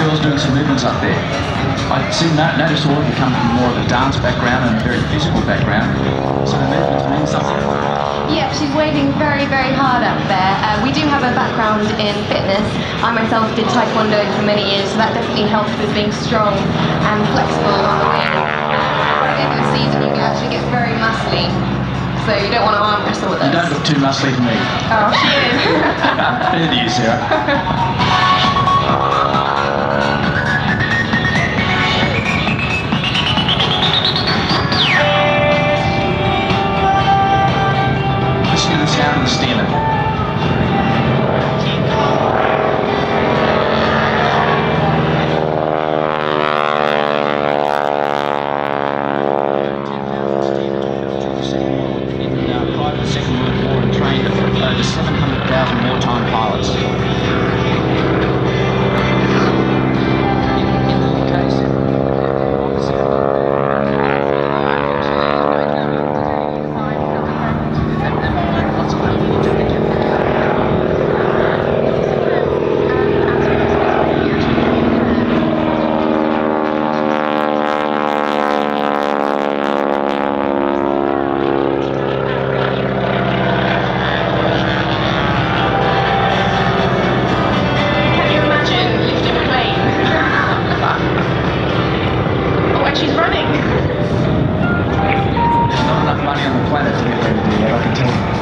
girls doing some movements up there. I noticed all of you come from more of a dance background and a very physical background. So the movements mean something. Yeah, she's waving very, very hard up there. We do have a background in fitness. I myself did taekwondo for many years, so that definitely helps with being strong and flexible on the wing. At the end of the season, you can actually get very muscly, so you don't want to arm wrestle with us. You don't look too muscly to me. Oh, she is. Neither do you, Sarah. Sound of the steamer. Prior to the Second World War and trained over 700,000 wartime pilots. She's running. There's not enough money on the planet to get ready to do that, I can tell you.